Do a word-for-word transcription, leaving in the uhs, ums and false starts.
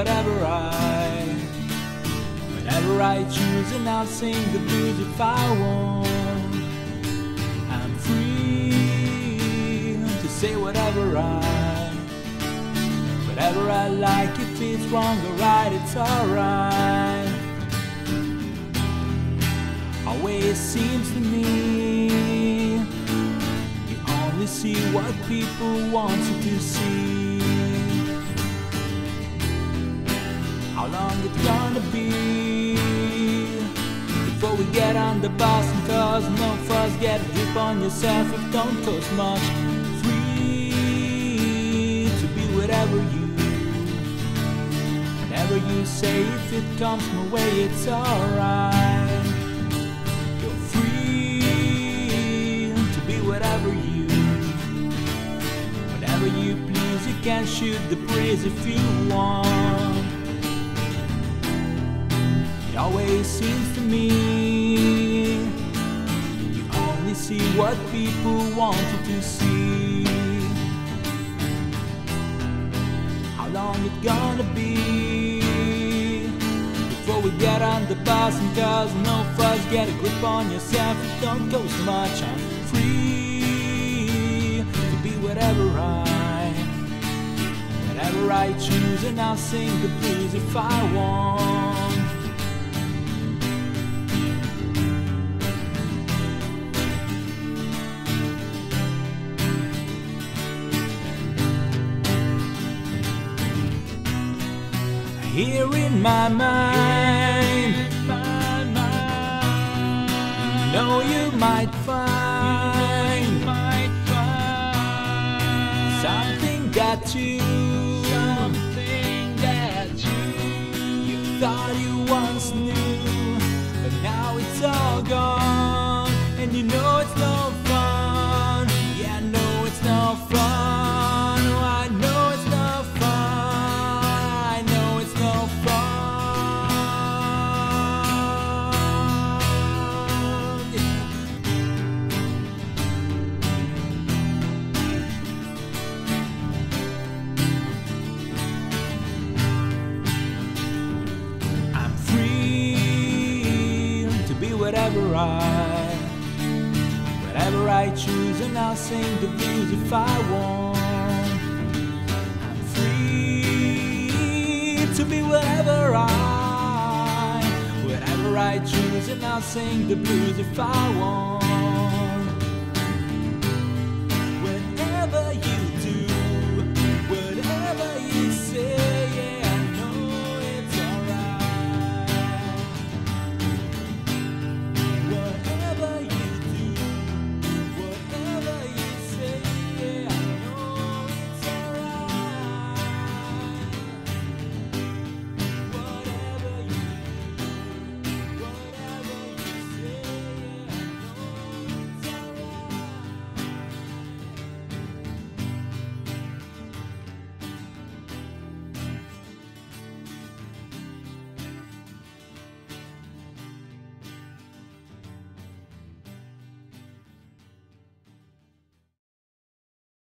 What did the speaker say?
whatever I, whatever I choose, and I'll sing the blues if I want. I'm free to say whatever I, whatever I like. If it's wrong or right, it's alright. Always seems to me you only see what people want you to see. How long it's gonna be before we get on the bus and cause no fuss? Get a grip on yourself, it don't cost much. Free to be whatever you, whatever you say. If it comes my way, it's alright. You're free to be whatever you, whatever you please. You can shoot the breeze if you want. It always seems to me you only see what people want you to see. How long it gonna be before we get on the bus and cause no fuss? Get a grip on yourself, it don't cost much. I'm free to be whatever I, whatever I choose, and I'll sing the blues if I want. Here in my mind, you know you might find something that you, you thought you once knew, but now it's all gone, and you know it's no fun. Yeah, I know it's no fun. Oh, I know it's no fun. Whatever I, whatever I choose, and I'll sing the blues if I want. I'm free to be whatever I, whatever I choose, and I'll sing the blues if I want.